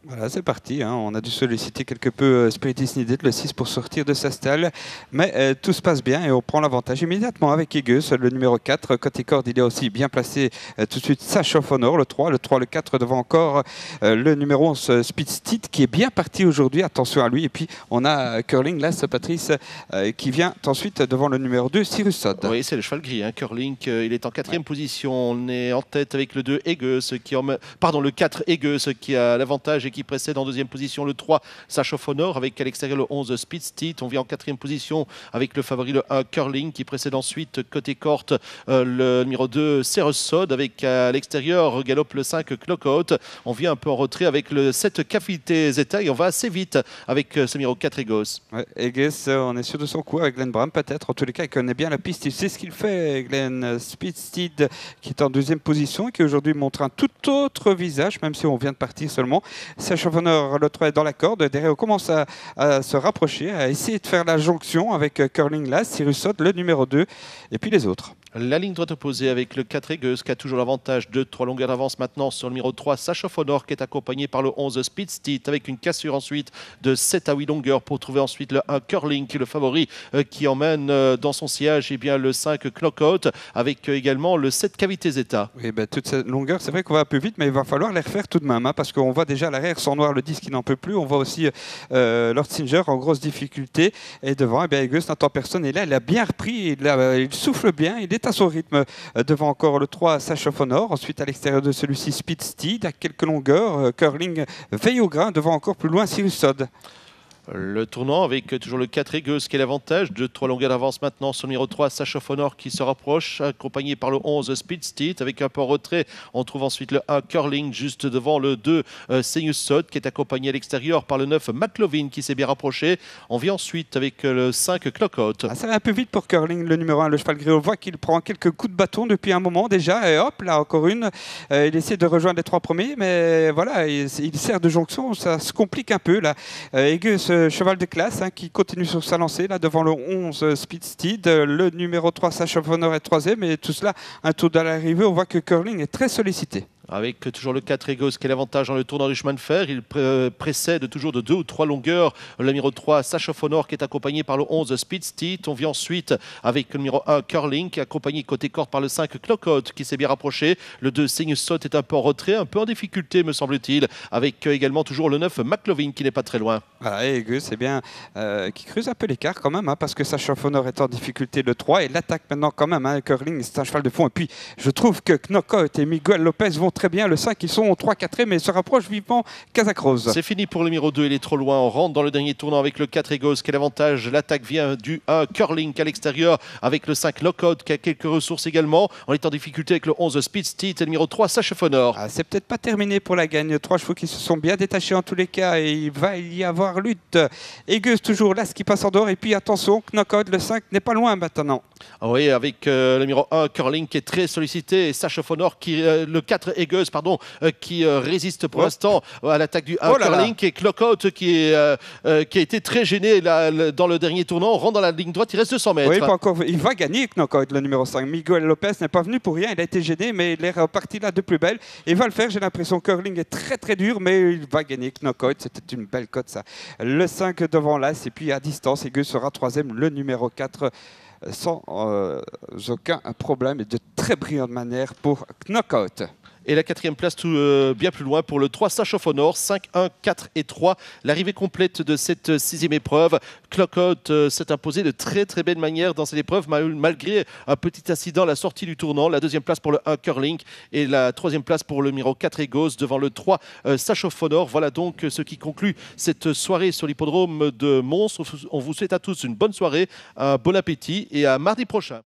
Voilà, c'est parti, hein. On a dû solliciter quelque peu Spiritis Needed, le 6, pour sortir de sa stalle. Mais tout se passe bien et on prend l'avantage immédiatement avec Egeus, le numéro 4. Côté corde, il est aussi bien placé tout de suite Sash of Honor, le 3. Le 3, le 4 devant encore le numéro 11, Speedsteed, qui est bien parti aujourd'hui. Attention à lui. Et puis, on a Curling, là, Patrice, qui vient ensuite devant le numéro 2, Cyrus Sod. Oui, c'est le cheval gris, hein. Curling, il est en quatrième position. On est en tête avec le 2, Egeus, le 4, Egeus, qui a l'avantage et qui précède en deuxième position le 3, Sash of Honor, avec à l'extérieur le 11, Speedsteed. On vient en quatrième position avec le favori le 1, Curling, qui précède ensuite côté corte le numéro 2, Cyrus Sod, avec à l'extérieur galope le 5, Clockout. On vient un peu en retrait avec le 7, Cafité Zeta, et on va assez vite avec ce numéro 4, Egeus. Ouais, Egeus, on est sûr de son coup avec Glenn Bram peut-être. En tous les cas, il connaît bien la piste. Il sait ce qu'il fait, Glenn. Speedsteed, qui est en deuxième position et qui aujourd'hui montre un tout autre visage, même si on vient de partir seulement. Sash of Honor, le 3 est dans la corde. Derrière, on commence à se rapprocher, à essayer de faire la jonction avec Curling là, Cyrus Sod, le numéro 2, et puis les autres. La ligne droite opposée avec le 4, Egeus, qui a toujours l'avantage de 3 longueurs d'avance maintenant sur le numéro 3, Sash of Honor, qui est accompagné par le 11, Speedsteed, avec une cassure ensuite de 7 à 8 longueurs pour trouver ensuite le 1, Curling, qui est le favori, qui emmène dans son sillage le 5, Clockout, avec également le 7, Cavité Zeta. Oui, ben, toute cette longueur, c'est vrai qu'on va un peu vite, mais il va falloir les refaire tout de même, hein, parce qu'on voit déjà à l'arrière, sans noir, le 10 qui n'en peut plus. On voit aussi Lord Singer en grosse difficulté. Et devant, eh bien, Egeus n'attend personne. Et là, il a bien repris, il souffle bien, il est à son rythme. Devant encore le 3, Sash of Honor. Ensuite, à l'extérieur de celui-ci, Speedsteed, à quelques longueurs. Curling veille au grain. Devant encore plus loin, Cyrus Sod. Le tournant avec toujours le 4, Egeus, qui est l'avantage de 3 longueurs d'avance maintenant sur le numéro 3, Sash of Honor, qui se rapproche, accompagné par le 11, Speedsteed, avec un peu en retrait. On trouve ensuite le 1, Curling, juste devant le 2, Cyrus Sod, qui est accompagné à l'extérieur par le 9, McLovin, qui s'est bien rapproché. On vient ensuite avec le 5, Clockout. Ah, ça va un peu vite pour Curling, le numéro 1, le cheval gris. On voit qu'il prend quelques coups de bâton depuis un moment déjà. Et hop, là, encore une. Il essaie de rejoindre les 3 premiers, mais voilà, il sert de jonction. Ça se complique un peu, là. Egeus, cheval de classe, hein, qui continue sur sa lancée là devant le 11, Speedsteed, le numéro 3, Sash of Honor, est 3e, et tout cela un tour de l'arrivée. On voit que Curling est très sollicité. Avec toujours le 4, Egeus, qui est l'avantage dans le tournant du chemin de fer. Il précède toujours de 2 ou 3 longueurs le numéro 3, Sash of Honor, qui est accompagné par le 11, Speedsteed. On vient ensuite avec le numéro 1, Curling, qui est accompagné côté corde par le 5, Clockout, qui s'est bien rapproché. Le 2, Cyrus Sod, est un peu en retrait, un peu en difficulté, me semble-t-il, avec également toujours le 9, McLovin, qui n'est pas très loin. Voilà, et Egeus, c'est bien, qui creuse un peu l'écart quand même, hein, parce que Sash of Honor est en difficulté, le 3, et l'attaque maintenant quand même, hein, Curling, c'est un cheval de fond. Et puis, je trouve que Knockout et Miguel Lopez vont très bien. Le 5, ils sont 3-4, mais se rapprochent vivement Casacrose. C'est fini pour le numéro 2, il est trop loin. On rentre dans le dernier tournant avec le 4, Egeus, qui est l'avantage. L'attaque vient du 1, Curling, à l'extérieur, avec le 5, Lockout, qui a quelques ressources également. On est en difficulté avec le 11, Speedsteed, et le numéro 3, Sash of Honor. Ah, c'est peut-être pas terminé pour la gagne. 3 chevaux qui se sont bien détachés en tous les cas, et il va y avoir lutte. Egeus toujours là, ce qui passe en dehors, et puis attention, Knockout, le 5, n'est pas loin maintenant. Ah oui, avec le numéro 1, Curling, qui est très sollicité, et Sash of Honor, le 4, Egeus, pardon, qui résiste pour l'instant à l'attaque du 1, Curling, et Clockout, qui a été très gêné là, dans le dernier tournant. On rentre dans la ligne droite, il reste 200 mètres. Oui, pas encore. Il va gagner, Knockout, le numéro 5. Miguel Lopez n'est pas venu pour rien, il a été gêné, mais il est reparti là de plus belle. Il va le faire, j'ai l'impression. Curling est très très dur, mais il va gagner, Knockout. C'était une belle cote, ça. Le 5 devant l'As, et puis à distance, Egeus sera 3e, le numéro 4. Sans aucun problème et de très brillante manière pour Knockout. Et la 4e place bien plus loin pour le 3, Sash of Honor, 5, 1, 4 et 3. L'arrivée complète de cette 6e épreuve. Clockout s'est imposé de très très belle manière dans cette épreuve, malgré un petit incident à la sortie du tournant. La 2e place pour le 1, Curling, et la 3e place pour le numéro 4, Egeus, devant le 3, Sash of Honor. Voilà donc ce qui conclut cette soirée sur l'hippodrome de Mons. On vous souhaite à tous une bonne soirée, un bon appétit, et à mardi prochain.